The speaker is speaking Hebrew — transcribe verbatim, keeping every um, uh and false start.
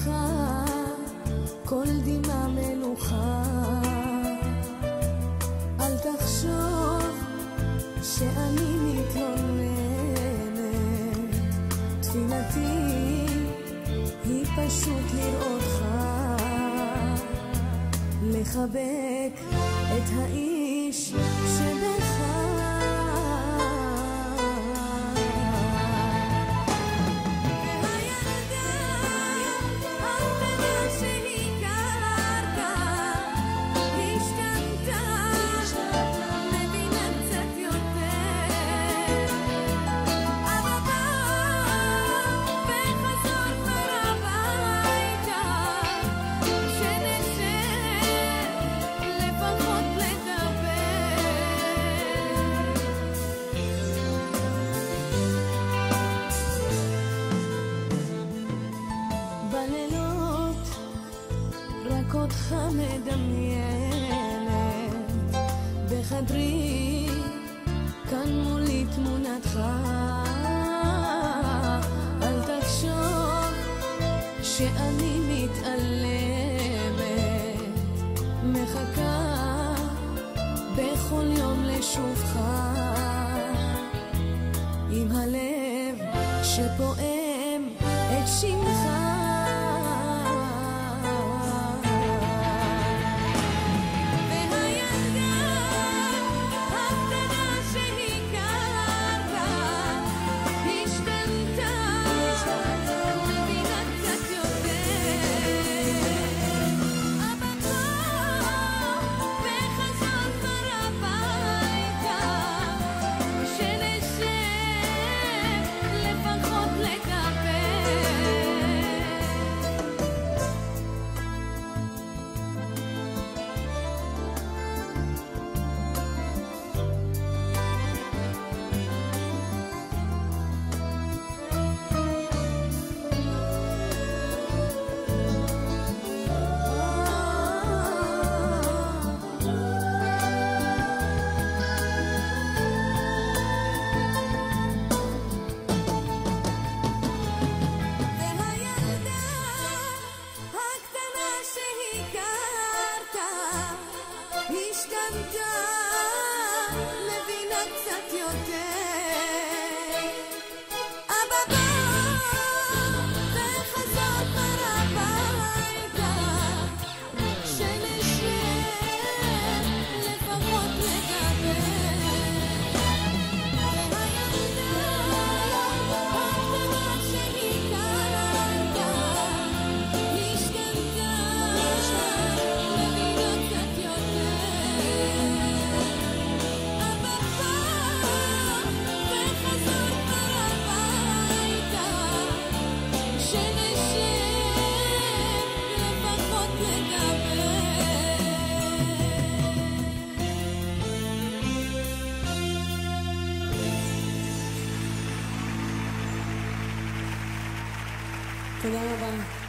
כל דמעה מלוכה. אל תחשוב שאני מתלוננת, תפילתי היא פשוט לראותך, לחבק את האיש שבך. אותך מדמיינת בחדרי, כאן מולי תמונתך. אל תחשוב שאני מתעלמת, מחכה בכל יום לשובך, עם הלב שפועם את שמך. מבינה קצת יותר, אבא בא וחזור כבר הביתה, שנשב לפחות לדבר. והילדה הקטנה שהכרת השתנתה, מבינה קצת יותר. תודה רבה.